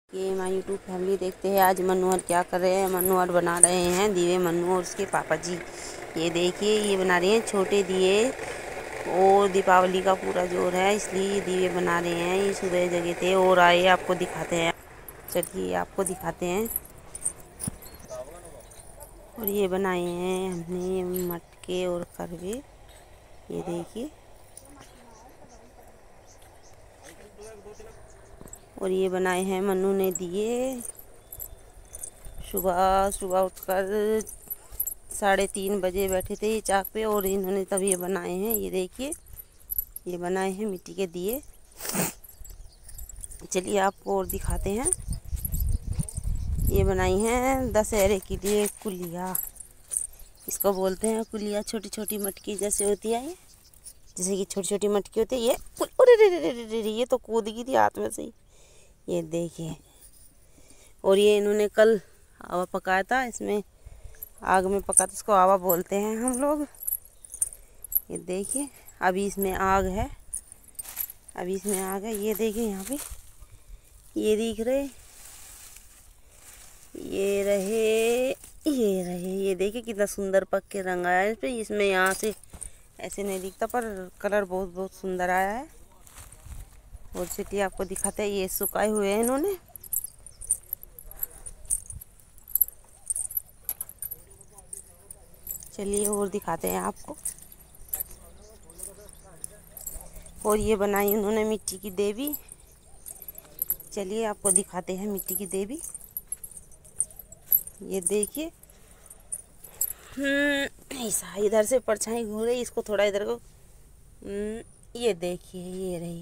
ये हमारी YouTube family देखते हैं। आज मनोहर क्या कर रहे हैं। मनोहर बना रहे हैं दिए, मन्नू और उसके पापा जी। ये देखिए, ये बना रहे हैं छोटे दिए और दीपावली का पूरा जोर है, इसलिए ये दिए बना रहे हैं। ये सुबह जगह थे और आए, आपको दिखाते हैं। चलिए आपको दिखाते हैं। और ये बनाए हैं हमने मटके और करवे। ये देखिए, और ये बनाए हैं मन्नू ने दिए। सुबह सुबह उठकर 3:30 बजे बैठे थे ये चाक पे और इन्होंने तब ये बनाए हैं। ये देखिए, ये बनाए हैं मिट्टी के दिए। चलिए आपको और दिखाते हैं। ये बनाई हैं दशहरे के लिए कुलिया, इसको बोलते हैं कुलिया। छोटी छोटी मटकी जैसे होती है, ये जैसे कि छोटी छोटी मटकी होती है। ये अरे रे रे रे रे रे, ये तो कूद गई थी हाथ में से ही। ये देखिए, और ये इन्होंने कल आवा पकाया था, इसमें आग में पका था, इसको आवा बोलते हैं हम लोग। ये देखिए, अभी इसमें आग है, अभी इसमें आग है। ये देखिए यहाँ पे, ये दिख रहे, ये रहे, ये रहे। ये देखिए कितना सुंदर पक के रंग आया है इस पे। इसमें यहाँ से ऐसे नहीं दिखता, पर कलर बहुत बहुत सुंदर आया है। और चलिए आपको दिखाते हैं। ये सुखाए हुए हैं इन्होंने। चलिए और दिखाते हैं आपको। और ये बनाई उन्होंने मिट्टी की देवी। चलिए आपको दिखाते हैं मिट्टी की देवी। ये देखिए, ऐसा इधर से परछाई घूम रही, इसको थोड़ा इधर को। ये देखिए, ये रही।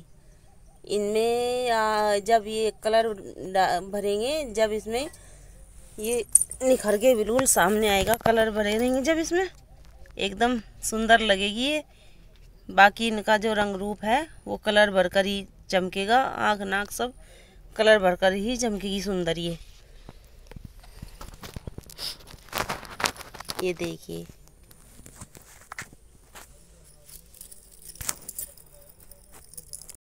इनमें जब ये कलर भरेंगे, जब इसमें ये निखर के बिल्कुल सामने आएगा, कलर भरे रहेंगे जब इसमें, एकदम सुंदर लगेगी ये। बाकी इनका जो रंग रूप है वो कलर भरकर ही चमकेगा। आँख नाक सब कलर भरकर ही चमकेगी सुंदर ये देखिए।